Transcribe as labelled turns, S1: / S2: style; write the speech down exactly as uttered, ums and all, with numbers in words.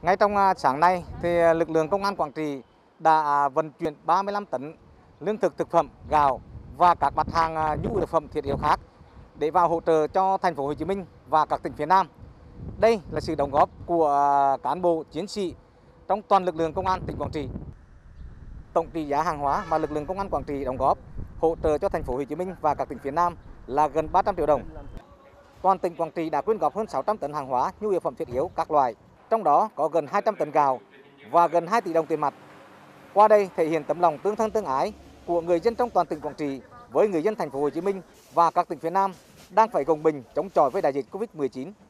S1: Ngay trong à, sáng nay thì à, lực lượng công an Quảng Trị đã à, vận chuyển ba mươi lăm tấn lương thực, thực phẩm, gạo và các mặt hàng à, nhu yếu phẩm thiết yếu khác để vào hỗ trợ cho thành phố Hồ Chí Minh và các tỉnh phía Nam. Đây là sự đóng góp của à, cán bộ chiến sĩ trong toàn lực lượng công an tỉnh Quảng Trị. Tổng trị giá hàng hóa mà lực lượng công an Quảng Trị đóng góp hỗ trợ cho thành phố Hồ Chí Minh và các tỉnh phía Nam là gần ba trăm triệu đồng. Toàn tỉnh Quảng Trị đã quyên góp hơn sáu trăm tấn hàng hóa nhu yếu phẩm thiết yếu các loại, trong đó có gần hai trăm tấn gạo và gần hai tỷ đồng tiền mặt. Qua đây thể hiện tấm lòng tương thân tương ái của người dân trong toàn tỉnh Quảng Trị với người dân thành phố Hồ Chí Minh và các tỉnh phía Nam đang phải gồng mình chống chọi với đại dịch Covid mười chín.